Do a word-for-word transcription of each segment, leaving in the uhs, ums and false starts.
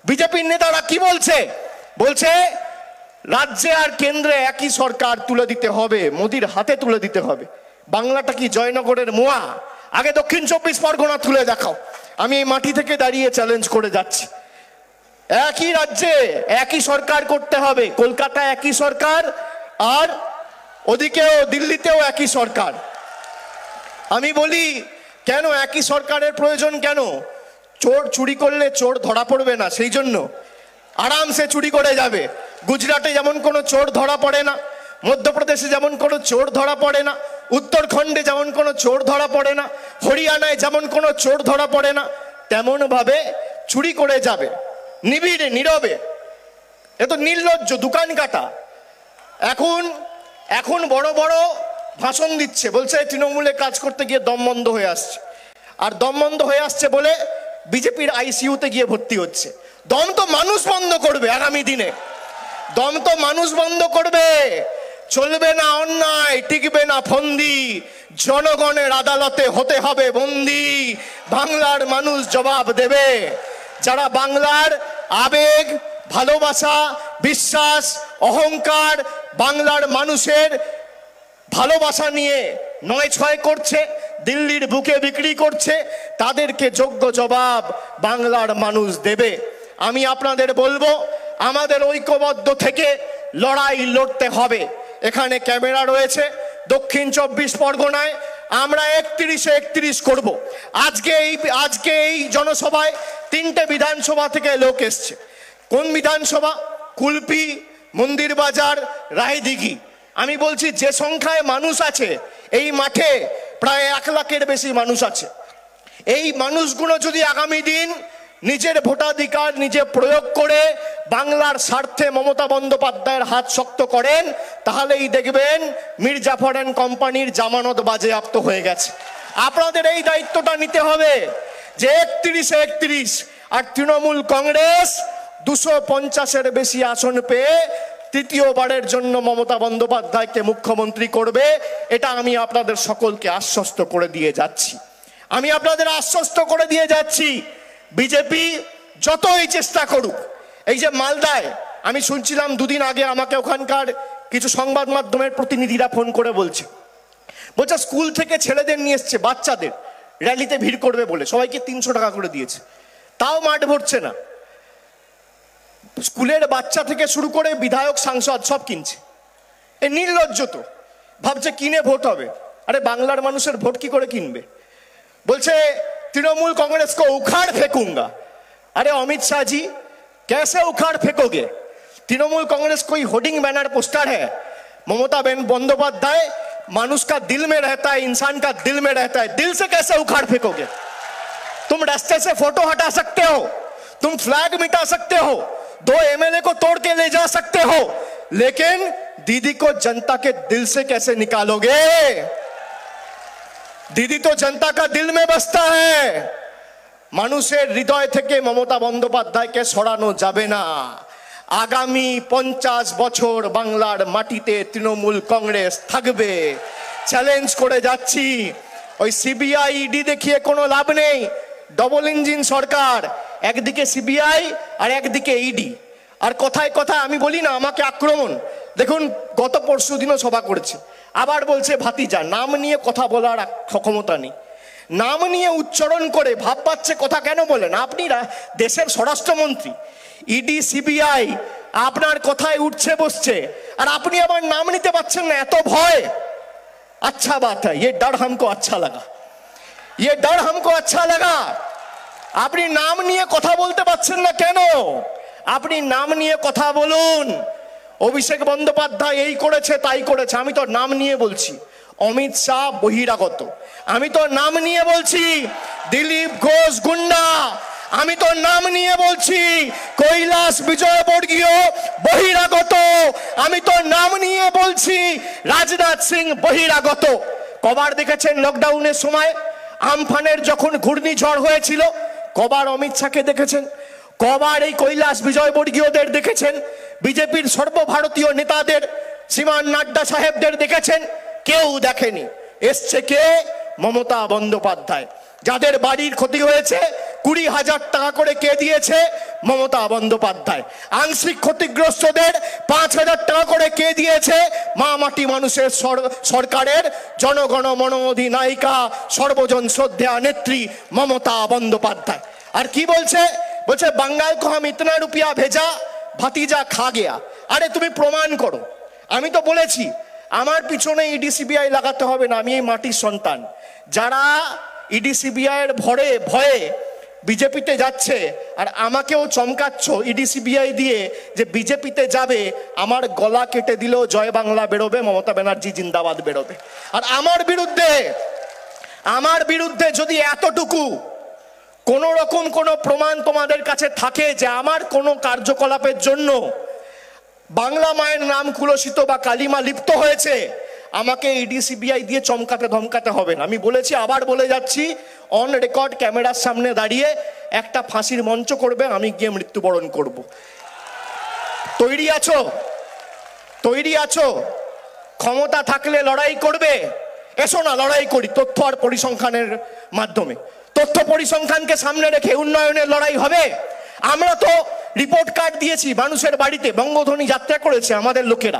বিজেপির নেতারা কি বলছে? বলছে রাজ্যে আর কেন্দ্রে একই সরকার তুলে দিতে হবে, মোদির হাতে তুলে দিতে হবে। বাংলাটা কি জয়নগরের মোয়া? আগে দক্ষিণ চব্বিশ পরগনা তুলে দেখাও। আমি এই মাটি থেকে দাঁড়িয়ে চ্যালেঞ্জ করে যাচ্ছি, একই রাজ্যে একই সরকার করতে হবে। কলকাতায় একই সরকার, আর ওদিকেও দিল্লিতেও একই সরকার। আমি বলি কেন একই সরকারের প্রয়োজন? কেন? চোর চুরি করলে চোর ধরা পড়বে না, সেই জন্য আরামসে চুরি করে যাবে। গুজরাটে যেমন কোনো চোর ধরা পড়ে না, মধ্যপ্রদেশে যেমন কোনো চোর ধরা পড়ে না, উত্তরাখণ্ডে যেমন কোনো চোর ধরা পড়ে না, হরিয়ানায় যেমন কোনো চোর ধরা পড়ে না, তেমন ভাবে চুরি করে যাবে নিবিড়ে নীরবে। এ তো নির্লজ্জ, দোকান কাটা। এখন এখন বড় বড় ভাষণ দিচ্ছে, বলছে তৃণমূলে কাজ করতে গিয়ে দম বন্ধ হয়ে আসছে, আর দম বন্ধ হয়ে আসছে বলে বিজেপির আইসিইউতে গিয়ে ভর্তি হচ্ছে। দম তো মানুষ বন্ধ করবে আগামী দিনে, দম তো মানুষ বন্ধ করবে। চলবে না অন্যায়, টিকবে না ফন্দি, জনগণের আদালতে হতে হবে বন্দি। বাংলার মানুষ জবাব দেবে। যারা বাংলার আবেগ, ভালোবাসা, বিশ্বাস, অহংকার, বাংলার মানুষের ভালোবাসা নিয়ে নয় ছয় করছে, দিল্লির বুকে বিক্রি করছে, তাদেরকে যোগ্য জবাব বাংলার মানুষ দেবে। আমি আপনাদের বলবো, আমাদের ঐক্যবদ্ধ থেকে লড়াই লড়তে হবে। এখানে ক্যামেরা রয়েছে, দক্ষিণ চব্বিশ পরগনায় আমরা একত্রিশে একত্রিশ করব। আজকে এই আজকে এই জনসভায় তিনটে বিধানসভা থেকে লোক এসছে। কোন বিধানসভা? কুলপি, মন্দির বাজার, রায়দিঘি। আমি বলছি যে সংখ্যায় মানুষ আছে এই মাঠে, প্রায় এক লাখের বেশি মানুষ আছে। এই মানুষগুলো যদি আগামী দিন নিজের ভোটাধিকার নিজে প্রয়োগ করে বাংলার স্বার্থে মমতা বন্দ্যোপাধ্যায়ের হাত শক্ত করেন, তাহলেই দেখবেন মীর জাফর অ্যান্ড কোম্পানির জামানত বাজেয়াপ্ত হয়ে গেছে। আপনাদের এই দায়িত্বটা নিতে হবে যে একত্রিশে একত্রিশ, আর তৃণমূল কংগ্রেস দুশো পঞ্চাশের বেশি আসন পেয়ে তৃতীয়বারের জন্য মমতা বন্দ্যোপাধ্যায়কে মুখ্যমন্ত্রী করবে। এটা আমি আপনাদের সকলকে আশ্বস্ত করে দিয়ে যাচ্ছি। আমি আপনাদের আশ্বস্ত করে দিয়ে যাচ্ছি, বিজেপি যতই চেষ্টা করুক। এই যে মালদায় আমি শুনছিলাম দুদিন আগে, আমাকে ওখানকার কিছু সংবাদ মাধ্যমের প্রতিনিধিরা ফোন করে বলছে, বলছে স্কুল থেকে ছেলেদের নিয়ে এসছে, বাচ্চাদের র্যালিতে ভিড় করবে বলে সবাইকে তিনশো টাকা করে দিয়েছে, তাও মাঠ ভরছে না। স্কুলের বাচ্চা থেকে শুরু করে বিধায়ক, সাংসদ সব কিনছে। এ নির্লজ্জ তো, ভাবছে কিনে ভোট হবে। আরে বাংলার মানুষের ভোট কি করে কিনবে? বলছে तृणमूल कांग्रेस को उखाड़ फेंकूंगा। अरे अमित शाह जी कैसे उखाड़ फेंकोगे? तृणमूल कांग्रेस कोई होर्डिंग बैनर पोस्टर है? ममता बंदोपाध्याय मानुष का दिल में रहता है, इंसान का दिल में रहता है, दिल से कैसे उखाड़ फेंकोगे? तुम रास्ते से फोटो हटा सकते हो, तुम फ्लैग मिटा सकते हो, दो एमएलए को तोड़ के ले जा सकते हो, लेकिन दीदी को जनता के दिल से कैसे निकालोगे? दीदी तो जनता का दिल में बसता है। মানুষের হৃদয় থেকে মমতা বন্দ্যোপাধ্যায়কে সরানো যাবে না। আগামী পঞ্চাশ বছর বাংলার মাটিতে তৃণমূল কংগ্রেস থাকবে। চ্যালেঞ্জ করে যাচ্ছি, ওই সিবিআই ইডি দেখিয়ে কোনো লাভ নেই। ডবল ইঞ্জিন সরকার, একদিকে সিবিআই আর একদিকে ইডি। আর কথায় কথায় আমি বলি না আমাকে আক্রমণ। দেখুন গত পরশু দিনও সভা করেছে, আবার বলছে ভাতিজা, নাম নিয়ে কথা বলার ক্ষমতা নেই। নাম নিয়ে উচ্চারণ করে ভাব পাচ্ছে কথা কেন বলেন? আপনি দেশের স্বরাষ্ট্রমন্ত্রী, ইডি সিবিআই আপনার কথায় উঠছে বসছে, আর আপনি আবার নাম নিতে পারছেন না, এত ভয়। अच्छा बात है, ये डर हमको अच्छा लगा, ये डर हमको अच्छा लगा। আপনি নাম নিয়ে কথা বলতে পারছেন না কেন? আপনি নাম নিয়ে কথা বলুন। অভিষেক বন্দ্যোপাধ্যায় এই করেছে তাই করেছে, আমি তো নাম নিয়ে বলছি। অমিত শাহ বহিরাগত, আমি তো নাম নিয়ে বলছি। দিলীপ ঘোষ গুন্ডা, আমি তো নাম নিয়ে বলছি। কৈলাস বিজয়বর্গীয় বহিরাগত, আমি তো নাম নিয়ে বলছি। রাজনাথ সিং বহিরাগত। কবার দেখেছেন লকডাউনের সময় আমফানের যখন ঘূর্ণিঝড় হয়েছিল, কবার অমিত শাহকে দেখেছেন? কবার এই কৈলাস বিজয়বর্গীয়দের দেখেছেন? বিজেপির সর্বভারতীয় নেতাদের, শ্রীমান নাড্ডা সাহেবদের দেখেছেন? কেউ দেখেনি। এসছে কে? মমতা বন্দ্যোপাধ্যায়। যাদের বাড়ির ক্ষতি হয়েছে কুড়ি হাজার টাকা করে কে দিয়েছে? মমতা বন্দ্যোপাধ্যায়। আংশিক ক্ষতিগ্রস্তদের পাঁচ হাজার টাকা করে কে দিয়েছে? মা মাটি মানুষের সরকারের জনগণ মন অধিনায়িকা সর্বজন শ্রদ্ধেয়া নেত্রী মমতা বন্দ্যোপাধ্যায়। আর কি বলছে? বলছে বাঙ্গাল কো হাম ইতনা রুপিয়া ভেজা ভাতিজা খা গেয়া। আরে তুমি প্রমাণ করো। আমি তো বলেছি আমার পিছনে ইডি সিবিআই লাগাতে হবে না, আমি এই মাটির সন্তান। যারা ইডি সিবিআই এর ভরে ভয়ে বিজেপিতে যাচ্ছে আর আমাকেও চমকাচ্ছ ইডি সিবিআই দিয়ে যে বিজেপিতে যাবে, আমার গলা কেটে দিলেও জয় বাংলা বেরোবে, মমতা ব্যানার্জি জিন্দাবাদ বেরোবে। আর আমার বিরুদ্ধে আমার বিরুদ্ধে যদি এতটুকু কোন রকম কোনো প্রমাণ তোমাদের কাছে থাকে যে আমার কোনো কার্যকলাপের জন্য বাংলা মায়ের নাম কুলসিত বা কালিমা লিপ্ত হয়েছে, আমাকে ইডি সিবিআই দিয়ে চমকাতে ধমকাতে হবে না। আমি বলেছি, আবার বলে যাচ্ছি, অন রেকর্ড ক্যামেরার সামনে দাঁড়িয়ে একটা ফাঁসির মঞ্চ করবে, আমি গিয়ে মৃত্যুবরণ করব। তৈরি আছো? তৈরি আছো? ক্ষমতা থাকলে লড়াই করবে? এসো না লড়াই করি তথ্য আর পরিসংখ্যানের মাধ্যমে। তথ্য পরিসংখ্যানকে সামনে রেখে উন্নয়নের লড়াই হবে? আমরা তো রিপোর্ট কার্ড দিয়েছি মানুষের বাড়িতে, বঙ্গধ্বনি যাত্রা করেছে আমাদের লোকেরা।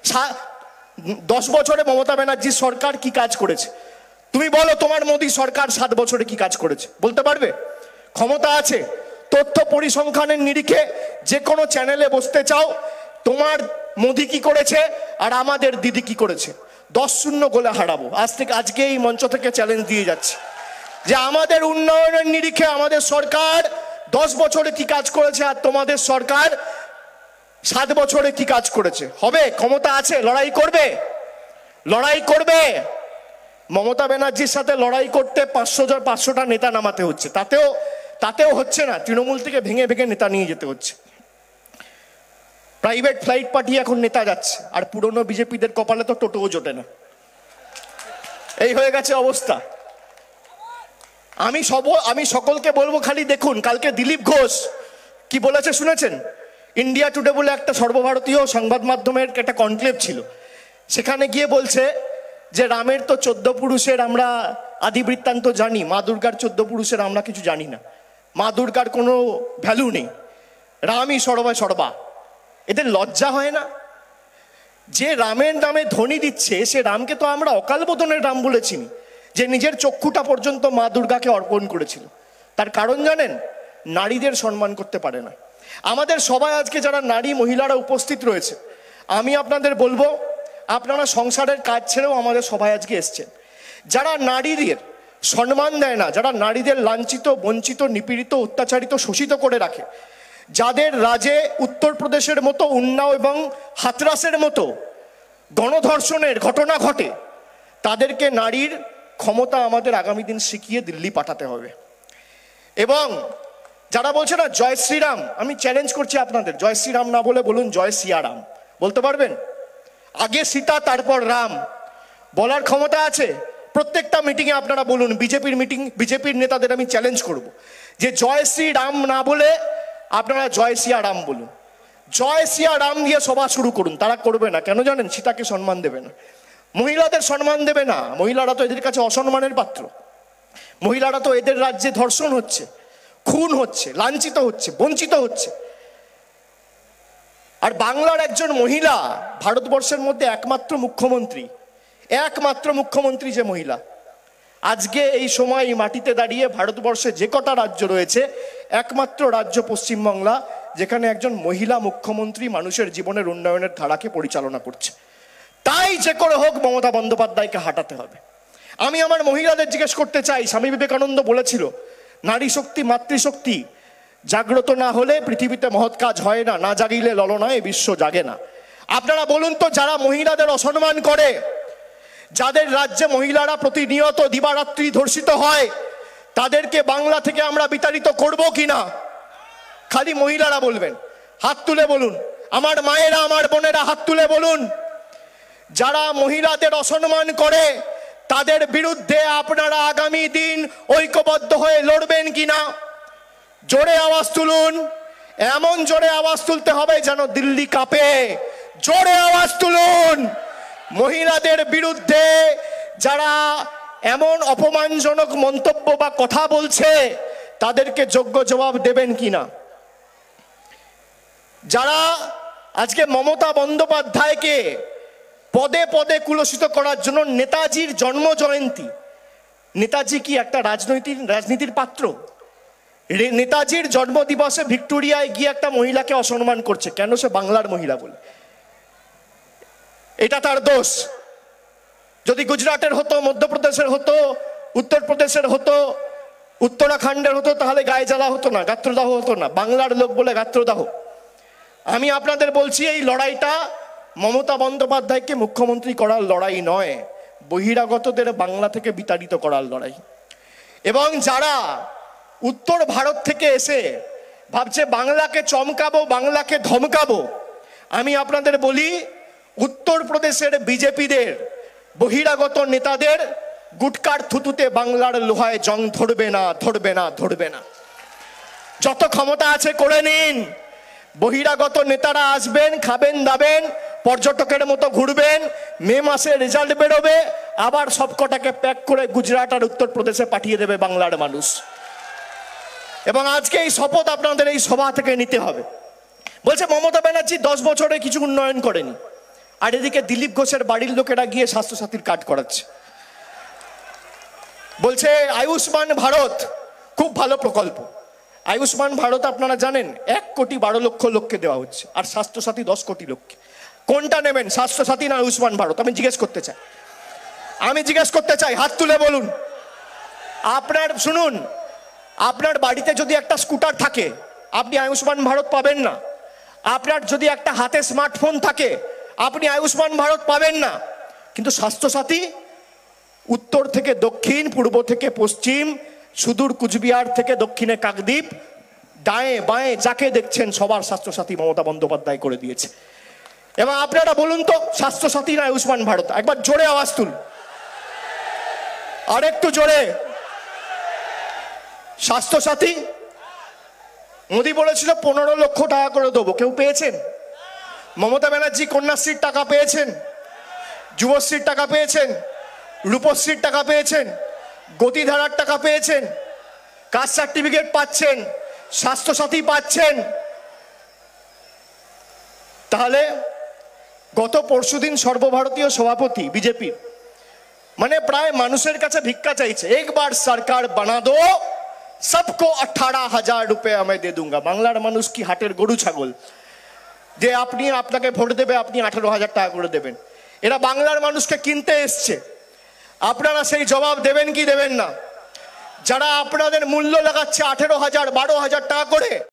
দশ বছরে মমতা ব্যানার্জির সরকার কি কাজ করেছে? তুমি বলো তোমার মোদী সরকার সাত বছরে কি কাজ করেছে, বলতে পারবে? ক্ষমতা আছে। তথ্য পরিসংখ্যানের নিরিখে যে কোনো চ্যানেলে বসতে চাও, তোমার মোদী কি করেছে আর আমাদের দিদি কি করেছে, দশ শূন্য গোলে হারাবো। আজ থেকে আজকে এই মঞ্চ থেকে চ্যালেঞ্জ দিয়ে যাচ্ছে যে আমাদের উন্নয়নের নিরিখে আমাদের সরকার দশ বছরে কি কাজ করেছে আর তোমাদের সরকার সাত বছরে কি কাজ করেছে। হবে? ক্ষমতা আছে, লড়াই করবে? লড়াই করবে? মমতা ব্যানার্জির সাথে লড়াই করতে পাঁচশো জন পাঁচশোটা নেতা নামাতে হচ্ছে, তাতেও তাতেও হচ্ছে না। তৃণমূল থেকে ভেঙে ভেঙে নেতা নিয়ে যেতে হচ্ছে। প্রাইভেট ফ্লাইট পাঠিয়ে এখন নেতা যাচ্ছে, আর পুরনো বিজেপিদের কপালে তো টোটোও জোটে না। এই হয়ে গেছে অবস্থা। আমি সব আমি সকলকে বলবো, খালি দেখুন কালকে দিলীপ ঘোষ কি বলেছে শুনেছেন? ইন্ডিয়া টুডে বলে একটা সর্বভারতীয় সংবাদ মাধ্যমের একটা কনক্লেভ ছিল, সেখানে গিয়ে বলছে যে রামের তো চোদ্দ পুরুষের আমরা আদি বৃত্তান্ত জানি, মা দুর্গার চোদ্দ পুরুষের আমরা কিছু জানি না। মা দুর্গার কোনো ভ্যালু নেই, রামই সর্বা সর্বা। এদের লজ্জা হয় না? যে রামের নামে ধ্বনি দিচ্ছে সে রামকে তো আমরা অকাল বোধনের রাম বলেছি, যে নিজের চক্ষুটা পর্যন্ত মা দুর্গাকে অর্পণ করেছিল। তার কারণ জানেন? নারীদের সম্মান করতে পারে না। আমাদের সবাই আজকে যারা নারী মহিলারা উপস্থিত রয়েছে, আমি আপনাদের বলবো আপনারা সংসারের কাজ ছেড়েও আমাদের সবাই আজকে এসছেন। যারা নারীদের সম্মান দেয় না, যারা নারীদের লাঞ্ছিত, বঞ্চিত, নিপীড়িত, অত্যাচারিত, শোষিত করে রাখে, যাদের রাজ্যে উত্তরপ্রদেশের মতো উন্নাও এবং হাতরাসের মতো গণধর্ষণের ঘটনা ঘটে, তাদেরকে নারীর ক্ষমতা আমাদের আগামী দিন শিখিয়ে দিল্লি পাঠাতে হবে। এবং যারা বলছে না জয় শ্রীরাম, আমি চ্যালেঞ্জ করছি আপনাদের, জয় শ্রীরাম না বলে বলুন জয় সিয়ারাম। বলতে পারবেন? আগে সীতা তারপর রাম বলার ক্ষমতা আছে? প্রত্যেকটা মিটিংয়ে আপনারা বলুন। বিজেপির মিটিং, বিজেপির নেতাদের আমি চ্যালেঞ্জ করব যে জয় শ্রী রাম না বলে আপনারা জয় সিয়া রাম বলুন। জয় সিয়া রাম দিয়ে সভা শুরু করুন। তারা করবে না, কেন জানেন? সীতাকে সম্মান দেবে না, মহিলাদের সম্মান দেবে না। মহিলারা তো এদের কাছে অসম্মানের পাত্র। মহিলারা তো এদের রাজ্যে ধর্ষণ হচ্ছে, খুন হচ্ছে, লাঞ্ছিত হচ্ছে, বঞ্চিত হচ্ছে। আর বাংলার একজন মহিলা ভারতবর্ষের মধ্যে একমাত্র মুখ্যমন্ত্রী, একমাত্র মুখ্যমন্ত্রী যে মহিলা। আজকে এই সময় এই মাটিতে দাঁড়িয়ে ভারতবর্ষে যে কটা রাজ্য রয়েছে, একমাত্র রাজ্য পশ্চিমবাংলা যেখানে একজন মহিলা মুখ্যমন্ত্রী মানুষের জীবনের উন্নয়নের ধারাকে পরিচালনা করছে। তাই যে করে হোক মমতা বন্দ্যোপাধ্যায়কে হাঁটাতে হবে। আমি আমার মহিলাদের জিজ্ঞেস করতে চাই, স্বামী বিবেকানন্দ বলেছিল নারী শক্তি মাতৃশক্তি জাগ্রত না হলে পৃথিবীতে মহৎ কাজ হয় না, না জাগিলে ললনায় বিশ্ব জাগে না। আপনারা বলুন তো, যারা মহিলাদের অসম্মান করে, যাদের রাজ্যে মহিলারা প্রতিনিয়ত দিবারাত্রি ধর্ষিত হয়, তাদেরকে বাংলা থেকে আমরা বিতাড়িত করব কিনা? খালি মহিলারা বলবেন, হাত তুলে বলুন। আমার মায়েরা, আমার বোনেরা হাত তুলে বলুন। যারা মহিলাদের অসম্মান করে তাদের বিরুদ্ধে আপনারা আগামী দিন ঐক্যবদ্ধ হয়ে লড়বেন কিনা? জোরে আওয়াজ তুলুন। এমন জোরে আওয়াজ তুলতে হবে যেন দিল্লি কাঁপে। জোরে আওয়াজ তুলুন। মহিলাদের বিরুদ্ধে যারা এমন অপমানজনক মন্তব্য বা কথা বলছে তাদেরকে যোগ্য জবাব দেবেন কিনা? যারা আজকে মমতা বন্দ্যোপাধ্যায়কে পদে পদে কুলসিত করার জন্য নেতাজির জন্ম জয়ন্তী, নেতাজি কি একটা রাজনৈতিক রাজনীতির পাত্র? নেতাজির জন্মদিবসে ভিক্টোরিয়ায় গিয়ে একটা মহিলাকে অসম্মান করছে, কেন? সে বাংলার মহিলা বলে। এটা তার দোষ। যদি গুজরাটের হতো, মধ্যপ্রদেশের হতো, উত্তরপ্রদেশের হতো, উত্তরাখণ্ডের হতো, তাহলে গায়ে জ্বালা হতো না, গাত্রদাহ হতো না। বাংলার লোক বলে গাত্রদাহ। আমি আপনাদের বলছি, এই লড়াইটা মমতা বন্দ্যোপাধ্যায়কে মুখ্যমন্ত্রী করার লড়াই নয়, বহিরাগতদের বাংলা থেকে বিতাড়িত করার লড়াই। এবং যারা উত্তর ভারত থেকে এসে ভাবছে বাংলাকে চমকাবো, বাংলাকে ধমকাবো, আমি আপনাদের বলি, উত্তরপ্রদেশের বিজেপিদের বহিরাগত নেতাদের গুটকার থুতুতে বাংলার লোহায় জং ধরবে না, ধরবে না, ধরবে না। যত ক্ষমতা আছে করে নিন। বহিরাগত নেতারা আসবেন, খাবেন দাবেন, পর্যটকের মতো ঘুরবেন, মে মাসে রেজাল্ট বেরোবে, আবার সবকটাকে প্যাক করে গুজরাট আর উত্তরপ্রদেশে পাঠিয়ে দেবে বাংলার মানুষ। এবং আজকে এই শপথ আপনাদের এই সভা থেকে নিতে হবে। বলছে মমতা ব্যানার্জি দশ বছরে কিছু উন্নয়ন করেনি, আর এদিকে দিলীপ ঘোষের বাড়ির লোকেরা গিয়ে স্বাস্থ্যসাথীর কার্ড করাচ্ছে। বলছে আয়ুষ্মান ভারত খুব ভালো প্রকল্প। আয়ুষ্মান ভারত আপনারা জানেন এক কোটি বারো লক্ষ লোককে দেওয়া হচ্ছে, আর স্বাস্থ্যসাথী দশ কোটি লোককে। কোনটা নেবেন, স্বাস্থ্যসাথী না আয়ুষ্মান ভারত? আমি জিজ্ঞেস করতে চাই, আমি জিজ্ঞেস করতে চাই, হাত তুলে বলুন। আপনার শুনুন, আপনার বাড়িতে যদি একটা স্কুটার থাকে, আপনি আয়ুষ্মান ভারত পাবেন না। আপনার যদি একটা হাতে স্মার্টফোন থাকে, আপনি আয়ুষ্মান ভারত পাবেন না। কিন্তু স্বাস্থ্যসাথী উত্তর থেকে দক্ষিণ, পূর্ব থেকে পশ্চিম, সুদূর কুচবিহার থেকে দক্ষিণে কাকদ্বীপ, ডায়ে বাঁয়ে যাকে দেখছেন সবার স্বাস্থ্যসাথী মমতা বন্দ্যোপাধ্যায় করে দিয়েছে। এবং আপনারা বলুন তো, স্বাস্থ্যসাথী না আয়ুষ্মান ভারত? একবার জোরে আওয়াজ তুল, আর একটু জোরে। স্বাস্থ্যসাথী মোদী বলেছিল পনেরো লক্ষ টাকা করে দেবো, কেউ পেয়েছেন? মমতা ব্যানার্জি কন্যাশ্রীর টাকা পেয়েছেন, যুবশ্রীর টাকা পেয়েছেন, রূপশ্রীর টাকা পেয়েছেন, গতিধারার টাকা পেয়েছেন, কাস্ট সার্টিফিকেট পাচ্ছেন, স্বাস্থ্যসাথী পাচ্ছেন। তাহলে গত পরশুদিন সর্বভারতীয় সভাপতি বিজেপির মানে প্রায় মানুষের কাছে ভিক্ষা চাইছে, একবার সরকার বানা দো, সবকো আঠারো হাজার রুপে আমি দে দুঙ্গা। বাংলার মানুষ কি হাটের গরু ছাগল যে আপনি আপনাকে ভোট দেবে, আপনি আঠারো হাজার টাকা করে দেবেন? এরা বাংলার মানুষকে কিনতে এসছে। আপনারা সেই জবাব দেবেন কি দেবেন না? যারা আপনাদের মূল্য লাগাচ্ছে আঠেরো হাজার বারো হাজার টাকা করে,